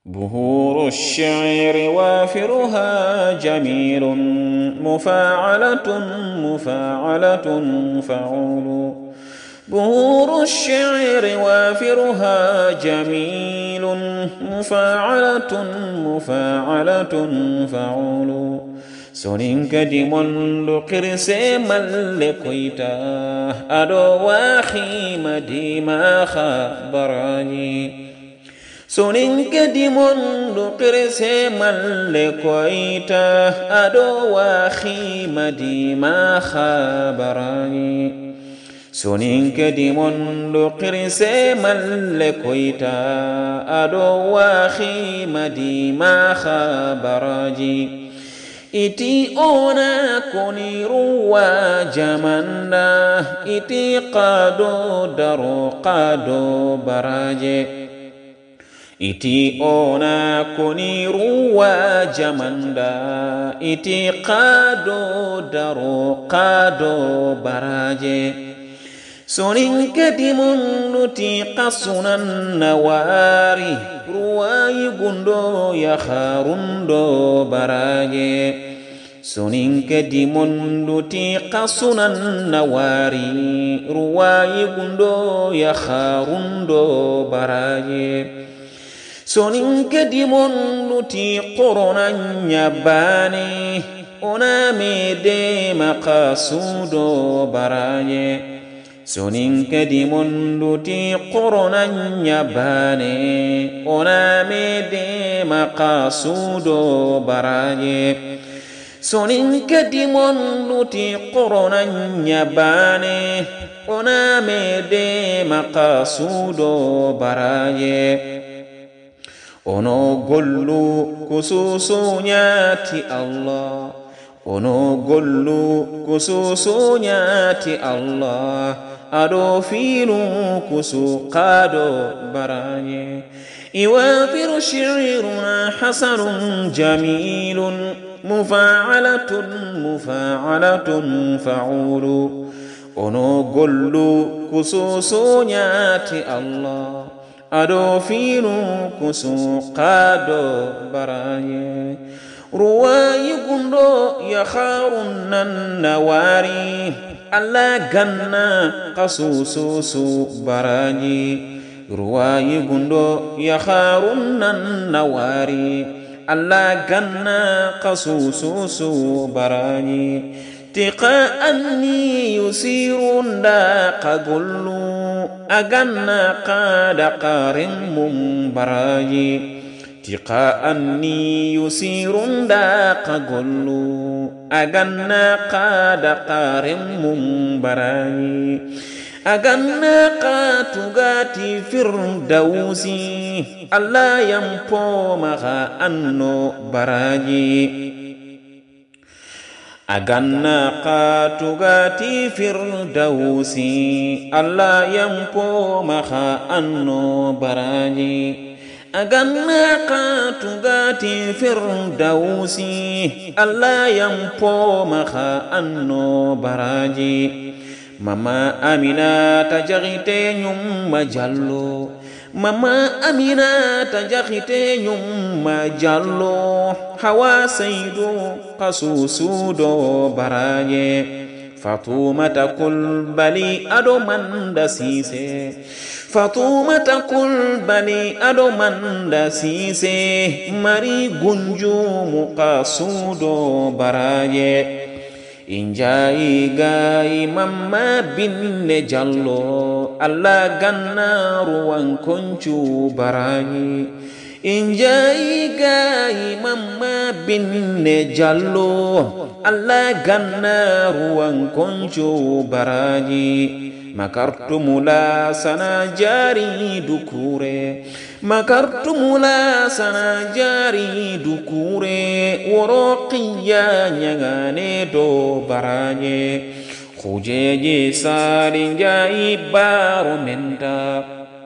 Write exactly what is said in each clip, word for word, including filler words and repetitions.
بهور الشعر وافرها جميل مفاعلة مفاعلة فعول. بهور الشعر وافرها جميل مفاعلة مفاعلة فعول. سنين كدمون لقرس ملكويتا أدو واخي مديما خبراني. سنين كدمون لقرس ملكويتا أدو واخي مديما خبراني. سنين كدمون لقرس ملكويتا أدو واخي مديما خبراني. iti ona koniru wa jamanda iti qado daro qado baraje. Iti ona koniru wa jamanda iti qado daro qado baraje. Sonin kadimun nuti qasunan nawari ruwai gundo ya kharundo baraje. Sonin kadimun nuti qasunan nawari ruwai gundo ya kharundo baraje. Sonin kadimun nuti qoronan nyabani ona mede maqasudo baraje. Sonin kadimun luti qoronan nyabane ona mede maqasudo baraje. Sonin kadimun luti qoronan nyabane ona mede maqasudo baraje. Ono gollu kususunya ti Allah, ono gollu kususunya ti Allah. Ado filu kusu qado baraje. Iwafiru shi'runa hasanun jamilun mufa'alatun mufa'alatun fa'ulu. Ono gollu kususunya ti Allah. Ado filu kusu qado baraje. Ruwai gundo ya kharunan nawari Allah ganna qasususu baraji. Ruwai gundo ya kharunan nawari Allah ganna qasususu baraji. Tiqa'anni yusirun da qagullu aganna qada qarin mum baraji. Tiqa'anni yusirun da qagullu aganna qada qarin mum baraji. Aganna qatugati firdausi Allah yampo maha anno baraji. Aganna qatugati firdausi Allah yampo maha anno baraji. Aganna qatugati firdausi Allah yampo maha anno baraji. Mama Amina tajagite nyumma jallo, Mama Amina tajagite nyumma jallo. Hawa saydu qasusudo baraje. Fatumata kulbali ado manda sise, Fatumata kulbali ado manda sise. Mari gunju muqasudo baraje. Injai gai mamma binne jallo Allah ganna ruwan koncu baraji. Injai gai mamma binne jallo Allah ganna ruwan koncu baraji. Makartumula sana jari dukure, Makartumula sana jari dukure. Woroqiya nyangane do baraje. Khujeje salin jai baro menta,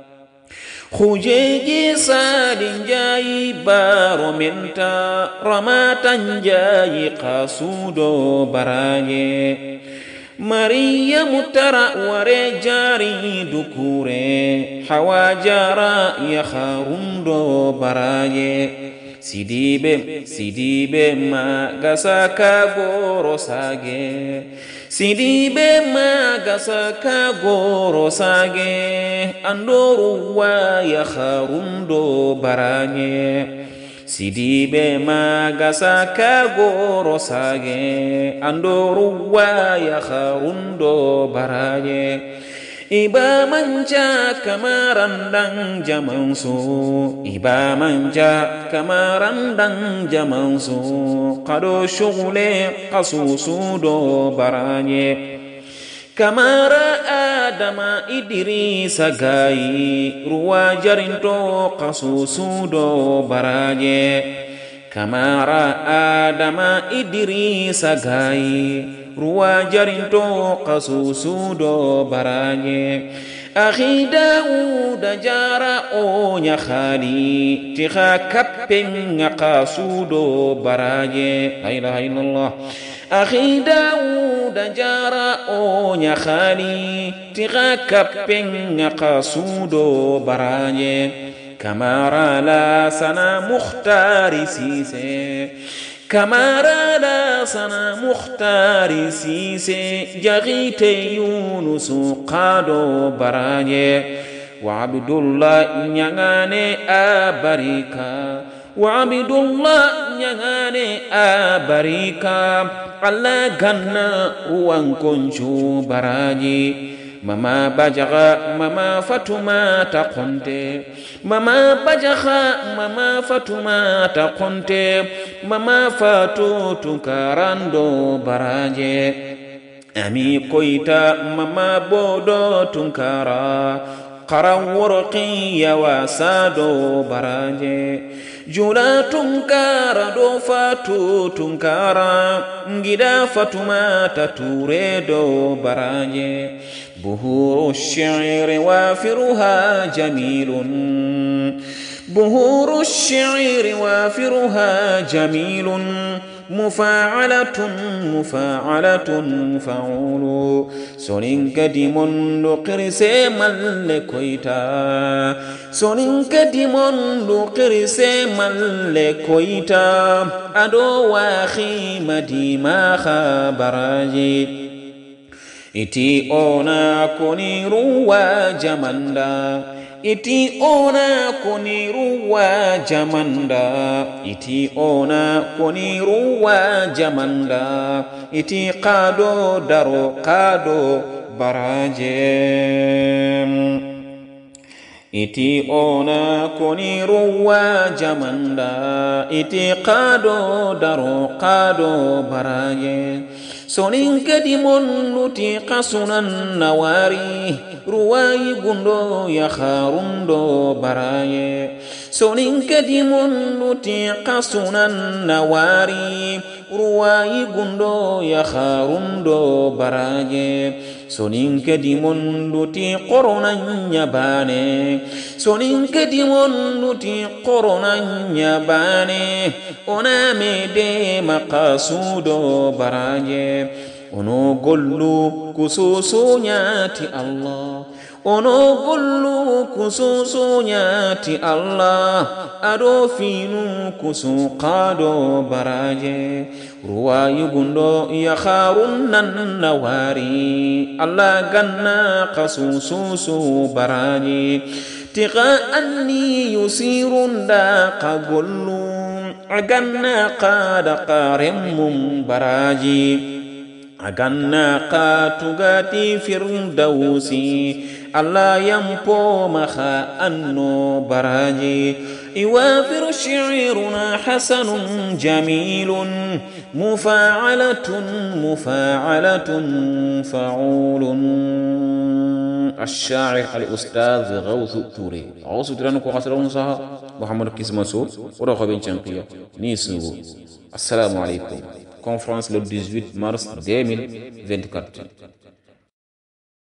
Khujeje salin jai baro menta. Ramatan jai qasudo baraje. مريم ترى ورجاري دكوري حواجارا يخارون دو براجي سيديبه سيديبه ما غساكا غورو ساجي سيديبه ما غساكا غورو ساجي اندورو يخارون دو براجي Sidibe magasa kago rosage andoruwa ya kharundo baraje iba manja kamarandang jamansu iba manja kamarandang jamansu qado shughule qasusu do baraje Kamara Adama Idrisa gai ruwa jarinto qasusu do baraje Kamara Adama Idrisa gai ruwa jarinto qasusu do baraje Akhi Daud jara o nya khali tikha kappen qasusu do baraje la ilaha illallah Akhi Daud jara o nya khali tiga kapen qasudo baraje Kamara la sana mukhtari sise Kamara la sana mukhtari sise jagite Yunus qado baraje wa Abdullah nyangane abarika wa Abdullah nyangane abarika Allah ganna ruwan kuncu baraji mama bajaga mama fatuma ta konte mama bajaga mama fatuma ta konte mama fatu tunkarando baraje ami koita mama bodo tunkara qaran warqi ya wasado baraje Jula tunkara do fatu tunkara ngida fatuma tature do baraje buhuru ash-shi'ri wafiruha jamilun buhuru ash-shi'ri wafiruha jamilun mufa'alatun mufa'alatun fa'ulu sonin kadimon do qirse malle koita sonin kadimon do qirse malle koita ado wa khimadi ma khabaraji iti ona koni ruwa jamanda iti ona koni ruwa jamanda iti ona koni ruwa jamanda iti qado daro qado baraje iti ona koni ruwa jamanda iti qado daro qado baraje sonin kadimon nuti qasunan nawari ruwayi gundo ya kharundo baraye sonin kadimon nuti qasunan nawari ruwayi gundo ya kharundo baraye sonin kadimon nuti qoronan nyabane sonin kadimon nuti qoronan nyabane ona mede maqasudo baraye ono gollu kususu nyati Allah ono gollu kususu nyati Allah ado finu kusu qado baraje ruwayu gundo ya kharunnan nawari Allah ganna qasusu baraje tiqa anni yusirun da qagollu aganna qada qarimum baraji aganna qatugati firdausi alla yampo makha anno baraji iwafiru shi'runa hasanun jamilun mufa'alatun mufa'alatun fa'ulun الشاعر الأستاذ غوث توري غوث توري نكو غسرون صها محمد كيس مسعود ورخو بن چنقيا نيسو السلام عليكم conférence le dix-huit mars deux mille vingt-quatre